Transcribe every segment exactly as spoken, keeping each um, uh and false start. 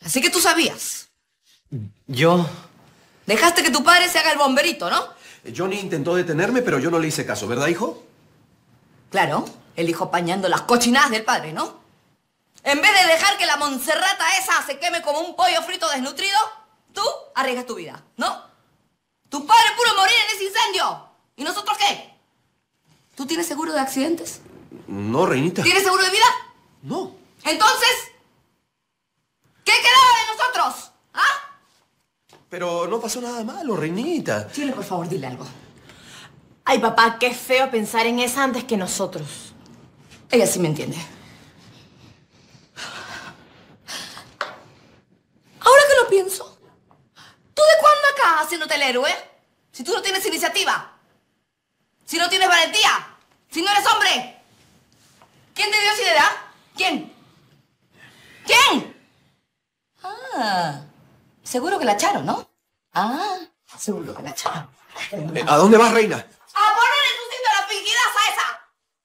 Así que tú sabías. Yo... Dejaste que tu padre se haga el bomberito, ¿no? Johnny intentó detenerme, pero yo no le hice caso, ¿verdad, hijo? Claro, el hijo pañando las cochinadas del padre, ¿no? En vez de dejar que la Monserrata esa se queme como un pollo frito desnutrido, tú arriesgas tu vida, ¿no? Tu padre pudo morir en ese incendio. ¿Y nosotros qué? ¿Tú tienes seguro de accidentes? No, reinita. ¿Tienes seguro de vida? No. Entonces, ¿qué quedaba de nosotros? ¿Ah? Pero no pasó nada malo, reinita. Chile, por favor, dile algo. Ay, papá, qué feo pensar en esa antes que nosotros. Ella sí me entiende. Ahora que lo pienso, ¿tú de cuándo acá haciéndote el héroe? Si tú no tienes iniciativa, si no tienes valentía, si no eres hombre. ¿Quién te dio esa idea? ¿Quién? ¿Quién? Ah, seguro que la echaron, ¿no? Ah, seguro que la echaron. Eh, ¿A dónde vas, reina? ¡A ponerle su cinto a la fingidaza esa!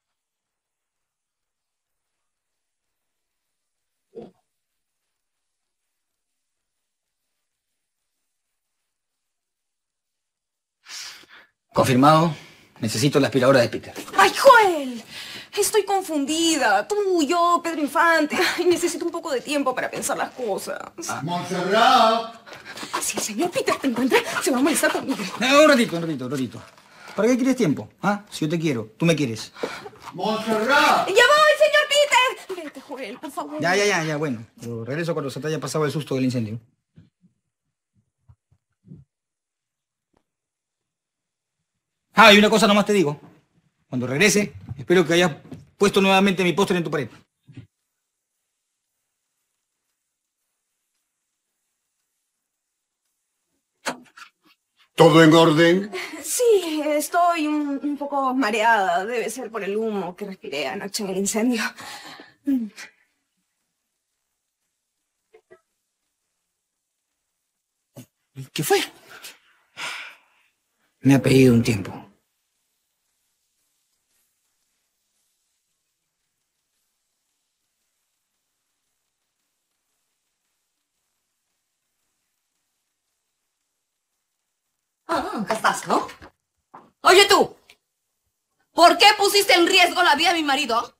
Confirmado. Necesito la aspiradora de Peter. ¡Ay, Joel! Estoy confundida. Tú, yo, Pedro Infante. Ay, necesito un poco de tiempo para pensar las cosas. Ah. ¡Montserrat! Si el señor Peter te encuentra, se va a molestar conmigo. Eh, un ratito, un ratito, un ratito. ¿Para qué quieres tiempo? ¿Ah? Si yo te quiero, tú me quieres. ¡Montserrat! ¡Ya voy, señor Peter! Vete, Joel, por favor. Ya, ya, ya, ya, bueno. Pero regreso cuando se te haya pasado el susto del incendio. Ah, y una cosa nomás te digo. Cuando regrese, espero que hayas puesto nuevamente mi póster en tu pared. ¿Todo en orden? Sí, estoy un, un poco mareada. Debe ser por el humo que respiré anoche en el incendio. ¿Qué fue? Me ha pedido un tiempo. Ah, acá estás, ¿no? Oye tú, ¿por qué pusiste en riesgo la vida de mi marido?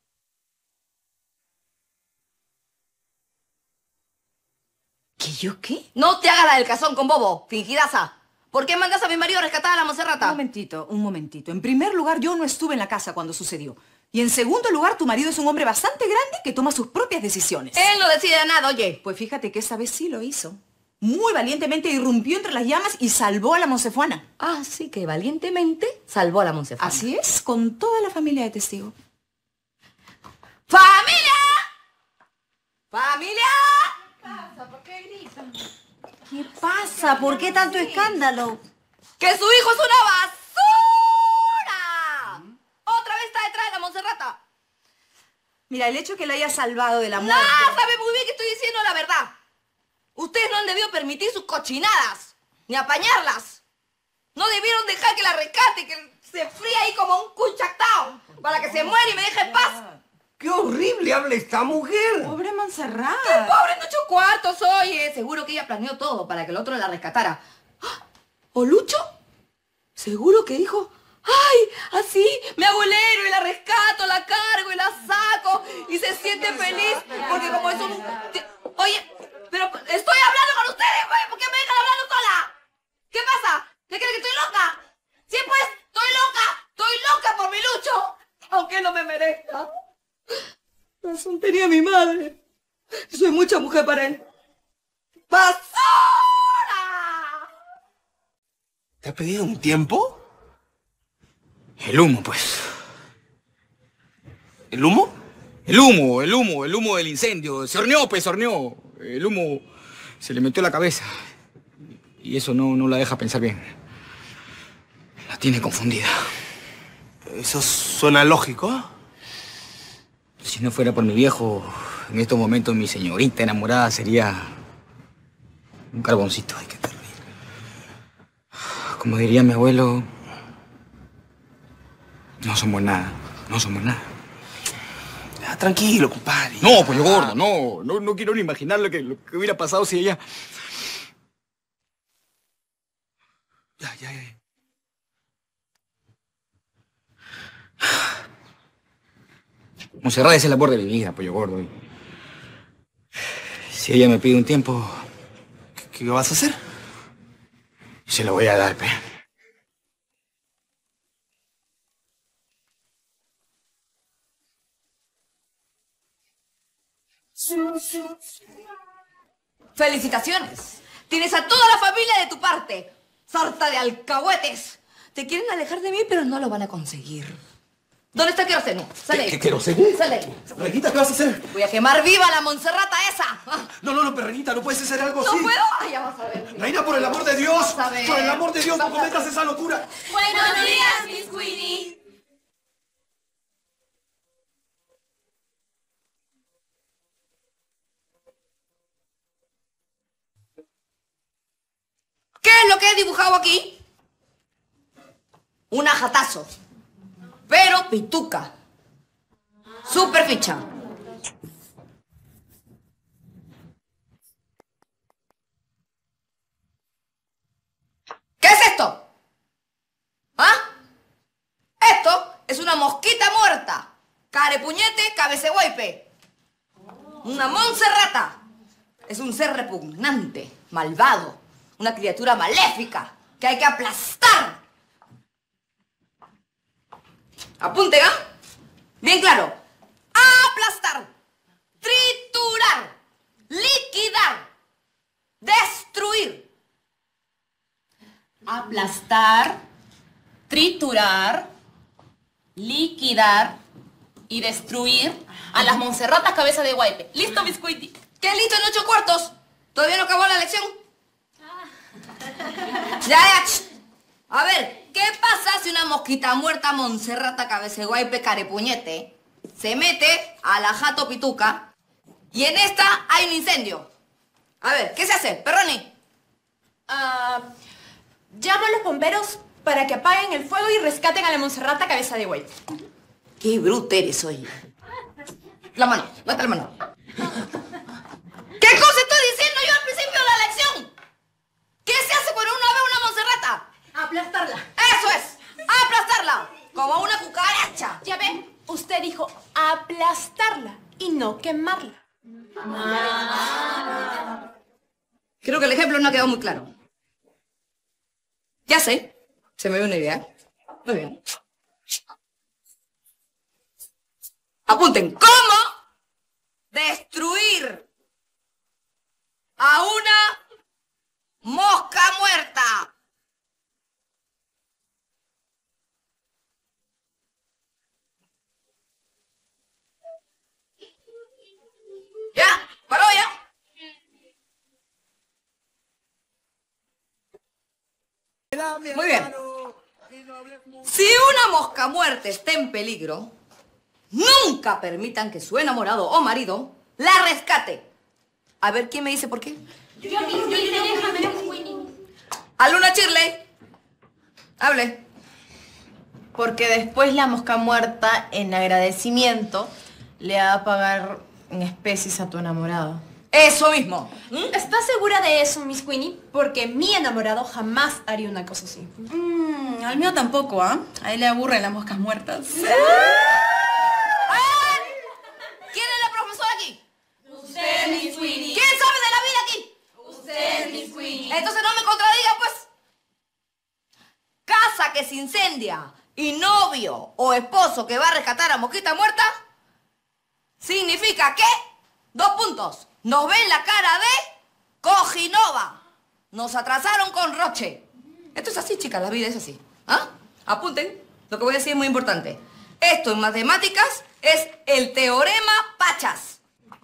¿Que yo qué? No te hagas la del cazón con bobo, fingidaza. ¿Por qué mandas a mi marido a rescatar a la Monserrata? Un momentito, un momentito. En primer lugar, yo no estuve en la casa cuando sucedió. Y en segundo lugar, tu marido es un hombre bastante grande que toma sus propias decisiones. Él no decide nada, oye. Pues fíjate que esta vez sí lo hizo. Muy valientemente irrumpió entre las llamas y salvó a la monsefuana. Ah, sí, que valientemente salvó a la Monserrata. Así es, con toda la familia de testigos. ¡Familia! ¡Familia! ¿Qué pasa? ¿Por qué gritan? ¿Qué pasa? ¿Por qué tanto escándalo? ¡Que su hijo es una basura! Otra vez está detrás de la Monserrata. Mira, el hecho que la haya salvado de la muerte... No, sabe muy bien que estoy diciendo la verdad. Ustedes no han debido permitir sus cochinadas, ni apañarlas. No debieron dejar que la rescate, que se fríe ahí como un cuchactao, para que se muera y me deje en paz. ¡Qué horrible habla esta mujer! ¡Pobre Montserrat! ¡Qué pobre en ocho cuartos, oye! Seguro que ella planeó todo para que el otro la rescatara. ¡Ah! ¿O Lucho? Seguro que dijo... ¡Ay! Así me hago el héroe y la rescato, la cargo y la saco y se siente feliz porque como es un... Oye, pero estoy hablando con ustedes, güey. ¿Por qué me dejan hablando sola? ¿Qué pasa? ¿Qué creen que estoy loca? Sí, pues, estoy loca. Estoy loca por mi Lucho. Aunque no me merezca. La soltería de mi madre. Soy mucha mujer para él. ¡Basura! ¿Te ha pedido un tiempo? El humo, pues. ¿El humo? El humo, el humo, el humo del incendio. Se horneó, pues, se horneó. El humo se le metió a la cabeza. Y eso no, no la deja pensar bien. La tiene confundida. Eso suena lógico. Si no fuera por mi viejo, en estos momentos mi señorita enamorada sería un carboncito. Ay, qué terrible. Como diría mi abuelo, no somos nada, no somos nada. Ya, tranquilo, compadre. No, pollo gordo, no. No, no quiero ni imaginar lo que, lo que hubiera pasado si ella... Ya, ya, ya. Monserrat es el amor de mi vida, pollo gordo. Si ella me pide un tiempo... ¿Qué, qué vas a hacer? Se lo voy a dar, pe. ¡Felicitaciones! Tienes a toda la familia de tu parte. ¡Sarta de alcahuetes! Te quieren alejar de mí, pero no lo van a conseguir. ¿Dónde está el queroseno? Sale ahí. ¿Qué queroseno? Sale ahí. Reguita, ¿qué vas a hacer? Voy a quemar viva a la Monserrata esa. Ah, No, no, no, pero Reguita, no puedes hacer algo ¿No así. puedo? Ay, ya vas a ver. Reina, por el amor de Dios. Vas a ver. Por el amor de Dios, no Vas a cometas ver. esa locura. Buenos días, Miss Queenie. ¿Qué es lo que he dibujado aquí? Un ajatazo. Pero pituca. Super ficha. ¿Qué es esto? ¿Ah? Esto es una mosquita muerta. Carepuñete, cabeceguaype. Una monserrata. Es un ser repugnante, malvado. Una criatura maléfica que hay que aplastar. Apunten, ¿ah? Bien claro. Aplastar, triturar, liquidar, destruir. Aplastar, triturar, liquidar y destruir a las monserratas cabeza de guaype. ¿Listo, Miss Queenie? ¿Qué listo en ocho cuartos? ¿Todavía no acabó la lección? Ya, ya. ch. A ver, ¿qué pasa si una mosquita muerta, monserrata, cabeceguaype, carepuñete, se mete a la jato pituca y en esta hay un incendio? A ver, ¿qué se hace, Perroni? Ah, llamo a los bomberos para que apaguen el fuego y rescaten a la monserrata cabeza de guaype. Qué bruta eres hoy. La mano, mata la mano. ¿Qué cosa estoy diciendo yo al principio de la lección? ¿Qué se hace cuando uno ve una monserrata? Aplastarla. ¡Eso es! ¡Aplastarla! Como una cucaracha. Ya ven, usted dijo aplastarla y no quemarla. Creo que el ejemplo no ha quedado muy claro. Ya sé. Se me ve una idea. Muy bien. Apunten. ¿Cómo destruir a una mosca muerta? ¿Ya? ¿Paró ya? Muy bien. Si una mosca muerta está en peligro, nunca permitan que su enamorado o marido la rescate. A ver, ¿quién me dice por qué? Yo, yo, yo, déjame, Queenie. Aluna Shirley. Hable. Porque después la mosca muerta, en agradecimiento, le va a pagar en especies a tu enamorado. Eso mismo. ¿Mm? ¿Estás segura de eso, Miss Queenie? Porque mi enamorado jamás haría una cosa así. Mm, al mío tampoco, ¿ah? A él le aburren las moscas muertas. ¿Quién es la profesora aquí? Usted, Miss Queenie. ¿Quién sabe de la vida aquí? Usted, Miss Queenie. Entonces no me contradiga, pues. Casa que se incendia y novio o esposo que va a rescatar a mosquita muerta, significa que, dos puntos, nos ven la cara de Cojinova. Nos atrasaron con Roche. Esto es así, chicas, la vida es así. ¿Ah? Apunten, lo que voy a decir es muy importante. Esto en matemáticas es el teorema Pachas.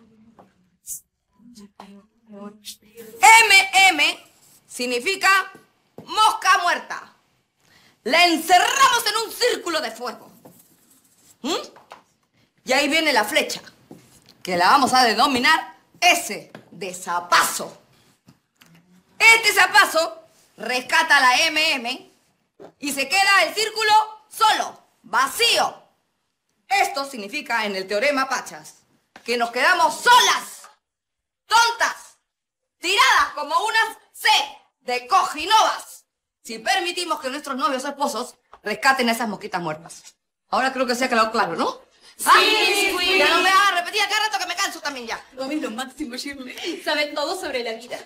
M M significa mosca muerta. La encerramos en un círculo de fuego. ¿Mm? Y ahí viene la flecha, que la vamos a denominar S de zapazo. Este zapazo rescata la M M y se queda el círculo solo, vacío. Esto significa en el teorema Pachas que nos quedamos solas, tontas, tiradas como unas C de cojinovas, si permitimos que nuestros novios o esposos rescaten a esas mosquitas muertas. Ahora creo que se ha quedado claro, ¿no? Sí, ¡Ay! sí. Ya no me hagas repetir a cada rato que me canso también ya. Mami es lo máximo, Shirley. Sabe todo sobre la vida.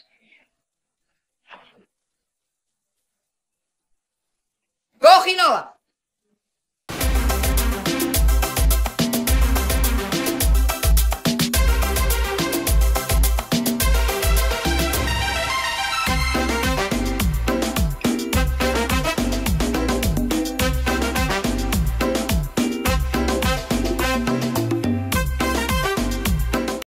Cojinova.